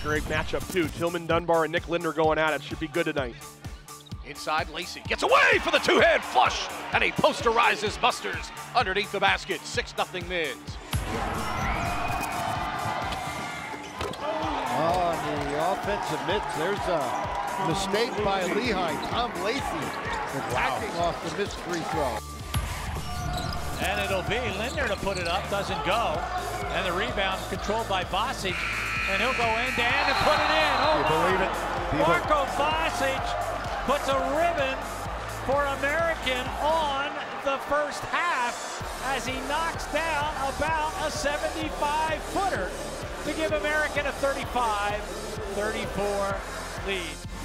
great matchup too. Tillman Dunbar and Nick Linder going at it. Should be good tonight. Inside, Lacey gets away for the two-hand flush, and he posterizes Busters underneath the basket. 6-0 Mids. Oh, on the offensive mids, there's a mistake by Lehigh. Tom Lacey attacking off the missed free throw. And it'll be Linder to put it up, doesn't go. And the rebound controlled by Vasic, and he'll go end to end and put it in. Oh, you believe it? Marko Vasic puts a ribbon for American on the first half as he knocks down about a 75-footer to give American a 35-34 lead.